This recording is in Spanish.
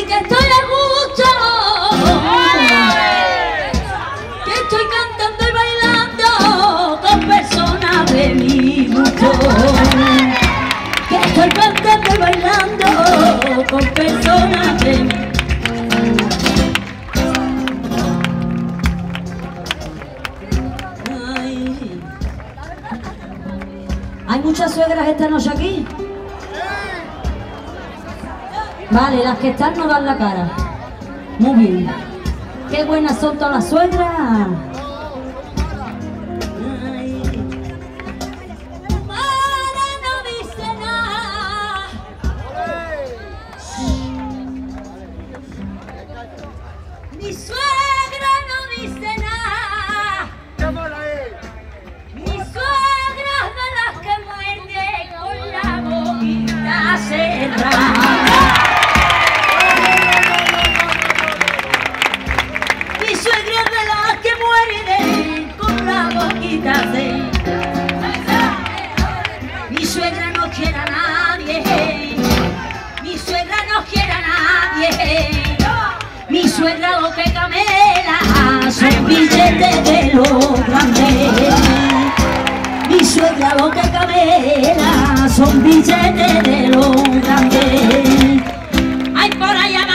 que estoy a gusto, que estoy cantando y bailando con personas de mi gusto, que estoy cantando y bailando con personas de mi gusto. ¿Hay muchas suegras esta noche aquí? Vale, las que están no dan la cara. Muy bien. Qué buenas son todas las suegras. Mi suegra no dice nada. Mi suegra es de las que muerde con la boquita cerrada. Mi suegra es de las que muerde con la boquita cerrada. Mi suegra no quiere a nadie. Mi suegra no quiere a nadie. Mi suegra lo que camela son billetes de los grandes. Mi suegra lo que camela son billetes de los grandes. Ay, por allá